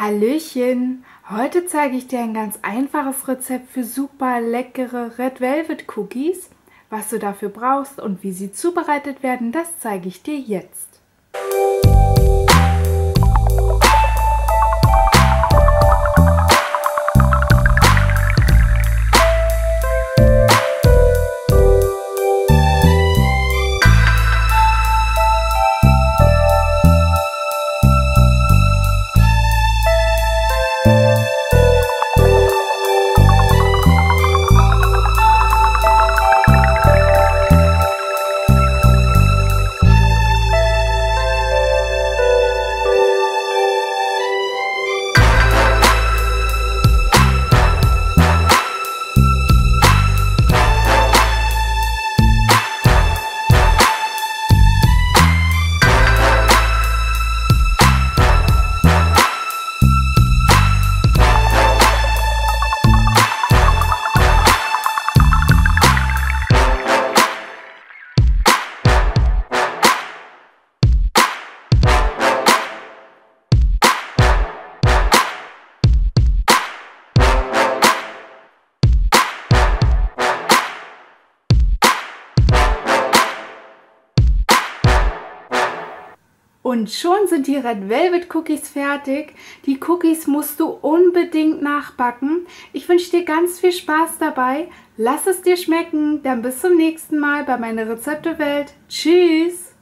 Hallöchen! Heute zeige ich dir ein ganz einfaches Rezept für super leckere Red Velvet Cookies. Was du dafür brauchst und wie sie zubereitet werden, das zeige ich dir jetzt. Und schon sind die Red Velvet Cookies fertig. Die Cookies musst du unbedingt nachbacken. Ich wünsche dir ganz viel Spaß dabei. Lass es dir schmecken. Dann bis zum nächsten Mal bei meiner Rezeptewelt. Tschüss!